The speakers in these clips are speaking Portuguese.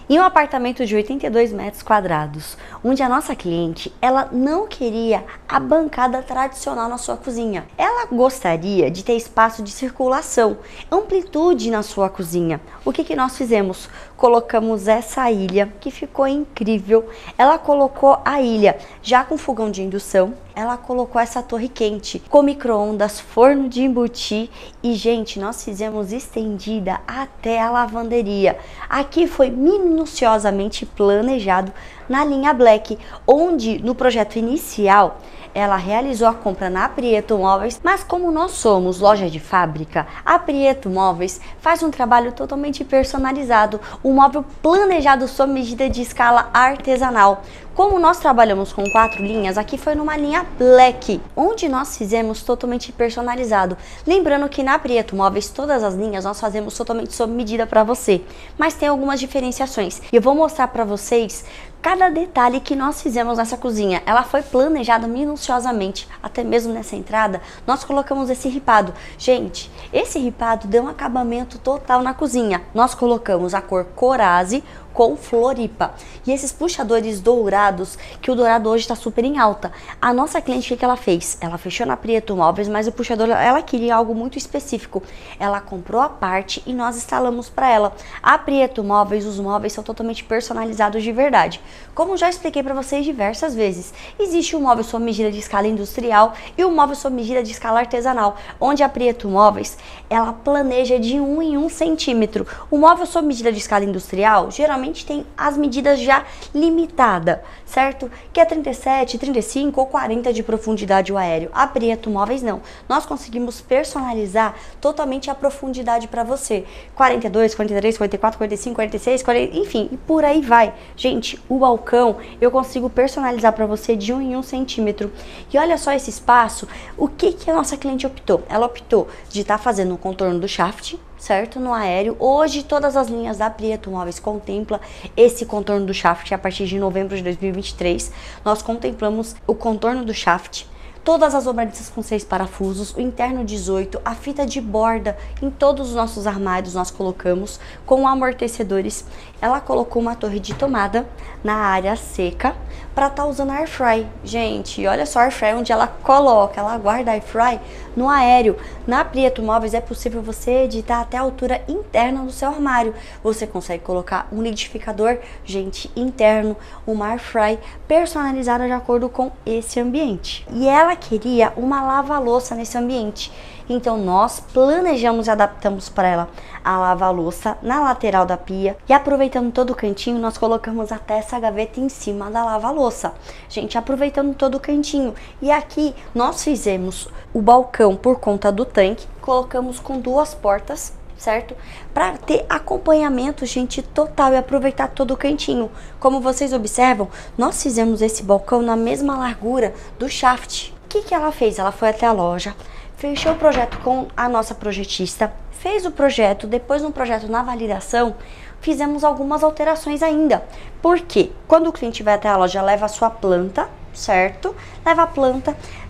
Em um apartamento de 82 metros quadrados, onde a nossa cliente, ela não queria a bancada tradicional na sua cozinha. Ela gostaria de ter espaço de circulação, amplitude na sua cozinha. O que nós fizemos? Colocamos essa ilha, que ficou incrível. Ela colocou a ilha já com fogão de indução. Ela colocou essa torre quente com micro-ondas, forno de embutir e, gente, nós fizemos estendida até a lavanderia. Aqui foi minuciosamente planejado na linha Black, onde no projeto inicial ela realizou a compra na Prieto Móveis, mas como nós somos loja de fábrica, a Prieto Móveis faz um trabalho totalmente personalizado, um móvel planejado sob medida de escala artesanal. Como nós trabalhamos com 4 linhas, aqui foi numa linha Black, onde nós fizemos totalmente personalizado. Lembrando que na Prieto Móveis, todas as linhas nós fazemos totalmente sob medida para você, mas tem algumas diferenciações. E eu vou mostrar para vocês cada detalhe que nós fizemos nessa cozinha. Ela foi planejada minuciosamente, até mesmo nessa entrada, nós colocamos esse ripado. Gente, esse ripado deu um acabamento total na cozinha. Nós colocamos a cor Coraze com Floripa. E esses puxadores dourados, que o dourado hoje está super em alta. A nossa cliente, o que ela fez? Ela fechou na Prieto Móveis, mas o puxador, ela queria algo muito específico. Ela comprou a parte e nós instalamos para ela. A Prieto Móveis, os móveis são totalmente personalizados de verdade. Como já expliquei para vocês diversas vezes, existe um móvel sob medida de escala industrial e um móvel sob medida de escala artesanal, onde a Prieto Móveis, ela planeja de 1 em 1 centímetro. O móvel sob medida de escala industrial, geralmente tem as medidas já limitada, certo? Que é 37, 35 ou 40 de profundidade o aéreo. A Prieto Móveis não. Nós conseguimos personalizar totalmente a profundidade para você. 42, 43, 44, 45, 46, 40, enfim, e por aí vai. Gente, o balcão eu consigo personalizar para você de 1 em 1 centímetro. E olha só esse espaço, o que a nossa cliente optou? Ela optou de estar fazendo o contorno do shaft, certo? No aéreo. Hoje todas as linhas da Prieto Móveis contempla esse contorno do shaft. A partir de novembro de 2023 nós contemplamos o contorno do shaft, todas as dobradiças com 6 parafusos, o interno 18, a fita de borda em todos os nossos armários nós colocamos com amortecedores. Ela colocou uma torre de tomada na área seca para estar usando air fry. Gente, olha só a air fry onde ela coloca, ela guarda a air fry no aéreo. Na Prieto Móveis é possível você editar até a altura interna do seu armário. Você consegue colocar um liquidificador, gente, interno, uma air fry personalizada de acordo com esse ambiente. E ela queria uma lava-louça nesse ambiente. Então nós planejamos e adaptamos para ela a lava-louça na lateral da pia e aproveitando todo o cantinho, nós colocamos até essa gaveta em cima da lava-louça. Gente, aproveitando todo o cantinho. E aqui nós fizemos o balcão por conta do tanque, colocamos com 2 portas, certo? Para ter acompanhamento, gente, total e aproveitar todo o cantinho. Como vocês observam, nós fizemos esse balcão na mesma largura do shaft. O que ela fez? Ela foi até a loja, fechou o projeto com a nossa projetista, fez o projeto, depois no projeto na validação, fizemos algumas alterações ainda. Por quê? Quando o cliente vai até a loja, leva a sua planta, certo? Leva a planta.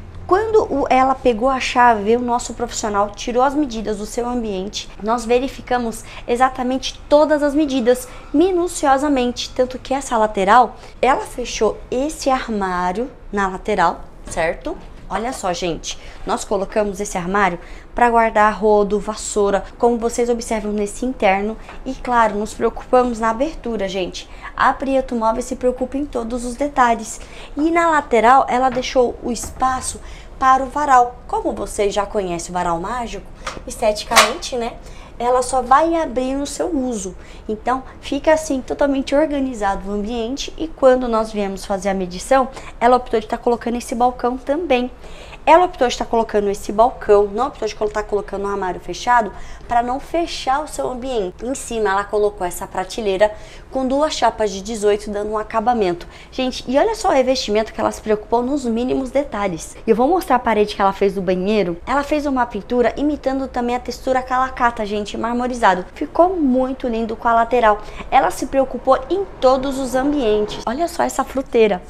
Quando ela pegou a chave, o nosso profissional tirou as medidas do seu ambiente, nós verificamos exatamente todas as medidas, minuciosamente, tanto que essa lateral, ela fechou esse armário na lateral, certo? Olha só, gente, nós colocamos esse armário para guardar rodo, vassoura, como vocês observam nesse interno. E claro, nos preocupamos na abertura, gente. A Prieto Móveis se preocupa em todos os detalhes. E na lateral, ela deixou o espaço para o varal. Como vocês já conhecem o varal mágico, esteticamente, né? Ela só vai abrir no seu uso. Então, fica assim totalmente organizado o ambiente. E quando nós viemos fazer a medição, ela optou de estar colocando esse balcão também. Ela optou de estar colocando esse balcão, não optou de estar colocando um armário fechado para não fechar o seu ambiente. Em cima ela colocou essa prateleira com 2 chapas de 18 dando um acabamento. Gente, e olha só o revestimento que ela se preocupou nos mínimos detalhes. Eu vou mostrar a parede que ela fez do banheiro. Ela fez uma pintura imitando também a textura calacata, gente, marmorizado. Ficou muito lindo com a lateral. Ela se preocupou em todos os ambientes. Olha só essa fruteira.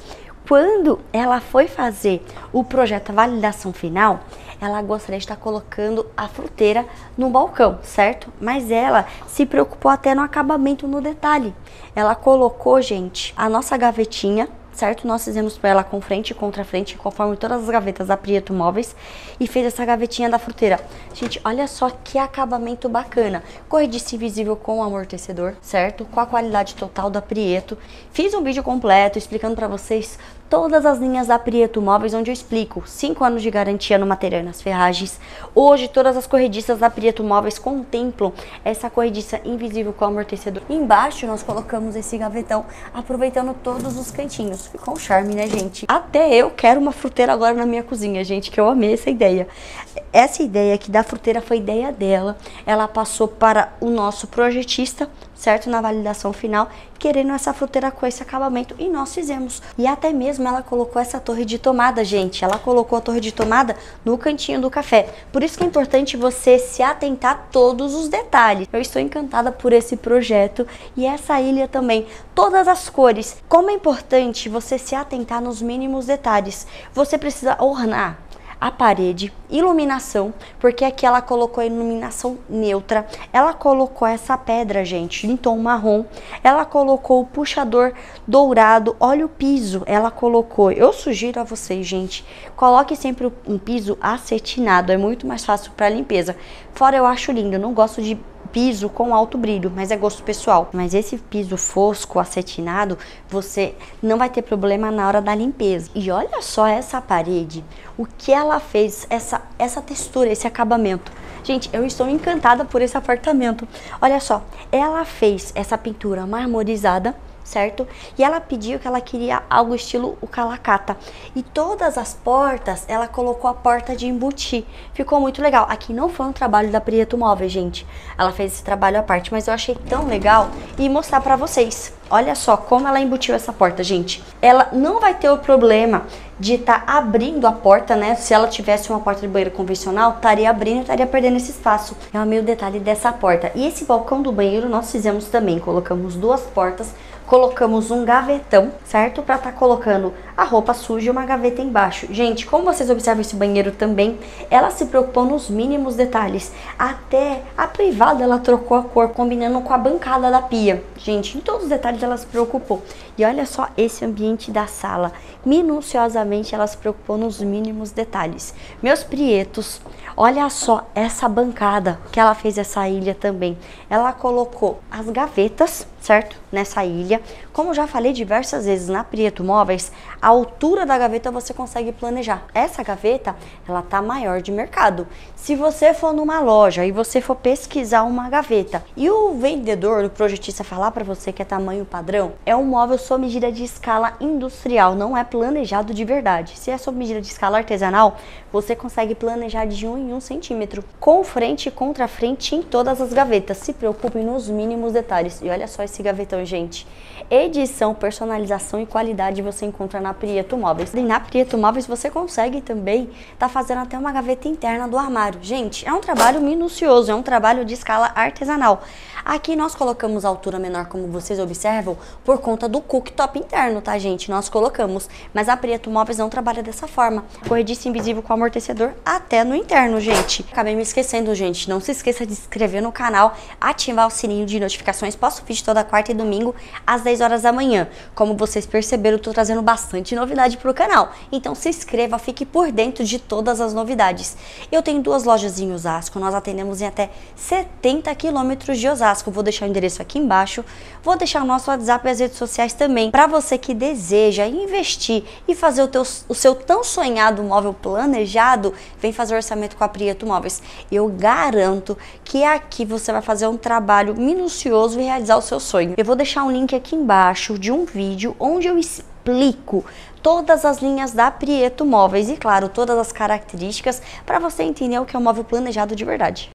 quando ela foi fazer o projeto, a validação final, ela gostaria de estar colocando a fruteira no balcão, certo? Mas ela se preocupou até no acabamento, no detalhe. Ela colocou, gente, a nossa gavetinha, certo? Nós fizemos para ela com frente e contra frente, conforme todas as gavetas da Prieto Móveis, e fez essa gavetinha da fruteira. Gente, olha só que acabamento bacana. Corrediça invisível com amortecedor, certo? Com a qualidade total da Prieto. Fiz um vídeo completo explicando para vocês todas as linhas da Prieto Móveis, onde eu explico 5 anos de garantia no material e nas ferragens. Hoje, todas as corrediças da Prieto Móveis contemplam essa corrediça invisível com amortecedor. Embaixo, nós colocamos esse gavetão, aproveitando todos os cantinhos. Ficou um charme, né, gente? Até eu quero uma fruteira agora na minha cozinha, gente, que eu amei essa ideia. Essa ideia aqui da fruteira foi ideia dela. Ela passou para o nosso projetista, certo? Na validação final, querendo essa fruteira com esse acabamento, e nós fizemos. E até mesmo ela colocou essa torre de tomada, gente. Ela colocou a torre de tomada no cantinho do café. Por isso que é importante você se atentar a todos os detalhes. Eu estou encantada por esse projeto e essa ilha também. Todas as cores. Como é importante você se atentar nos mínimos detalhes. Você precisa ornar a parede, iluminação, porque aqui ela colocou a iluminação neutra, ela colocou essa pedra, gente, em tom marrom, ela colocou o puxador dourado, olha o piso, ela colocou, eu sugiro a vocês, gente, coloque sempre um piso acetinado, é muito mais fácil para limpeza, fora eu acho lindo, eu não gosto de piso com alto brilho, mas é gosto pessoal. Mas esse piso fosco, acetinado, você não vai ter problema na hora da limpeza. E olha só essa parede, o que ela fez, essa textura, esse acabamento. Gente, eu estou encantada por esse apartamento. Olha só, ela fez essa pintura marmorizada, certo? E ela pediu que ela queria algo estilo o calacata. E todas as portas, ela colocou a porta de embutir. Ficou muito legal. Aqui não foi um trabalho da Prieto Móveis, gente. Ela fez esse trabalho à parte, mas eu achei tão legal e mostrar pra vocês. Olha só como ela embutiu essa porta, gente. Ela não vai ter o problema de estar abrindo a porta, né? Se ela tivesse uma porta de banheiro convencional, estaria abrindo e estaria perdendo esse espaço. É o meio detalhe dessa porta. E esse balcão do banheiro nós fizemos também. Colocamos 2 portas, colocamos um gavetão, certo? Pra estar colocando a roupa suja e uma gaveta embaixo. Gente, como vocês observam esse banheiro também, ela se preocupou nos mínimos detalhes. Até a privada ela trocou a cor, combinando com a bancada da pia. Gente, em todos os detalhes ela se preocupou. E olha só esse ambiente da sala. Minuciosamente ela se preocupou nos mínimos detalhes. Meus prietos, olha só essa bancada que ela fez, essa ilha também. Ela colocou as gavetas, certo? Nessa ilha. Como já falei diversas vezes na Prieto Móveis, a altura da gaveta você consegue planejar. Essa gaveta, ela tá maior de mercado. Se você for numa loja e você for pesquisar uma gaveta e o vendedor, o projetista falar para você que é tamanho padrão, é um móvel sob medida de escala industrial, não é planejado de verdade. Se é sob medida de escala artesanal, você consegue planejar de 1 em 1 centímetro, com frente e contra frente em todas as gavetas. Se preocupe nos mínimos detalhes. E olha só esse gavetão, gente. Edição, personalização e qualidade você encontra na Prieto Móveis. E na Prieto Móveis você consegue também fazendo até uma gaveta interna do armário. Gente, é um trabalho minucioso, é um trabalho de escala artesanal. Aqui nós colocamos a altura menor, como vocês observam, por conta do cooktop interno, tá, gente? Nós colocamos, mas a Prieto Móveis não trabalha dessa forma. Corrediça invisível com amortecedor até no interno, gente. Acabei me esquecendo, gente. Não se esqueça de se inscrever no canal, ativar o sininho de notificações. Posto vídeo toda quarta e domingo, às 10 horas da manhã. Como vocês perceberam, eu tô trazendo bastante novidade pro canal. Então se inscreva, fique por dentro de todas as novidades. Eu tenho 2 lojas em Osasco, nós atendemos em até 70 quilômetros de Osasco. Vou deixar o endereço aqui embaixo, vou deixar o nosso WhatsApp e as redes sociais também, para você que deseja investir e fazer o seu tão sonhado móvel planejado, vem fazer orçamento com a Prieto Móveis. Eu garanto que aqui você vai fazer um trabalho minucioso e realizar o seu sonho. Eu vou deixar um link aqui embaixo de um vídeo onde eu explico todas as linhas da Prieto Móveis e, claro, todas as características para você entender o que é um móvel planejado de verdade.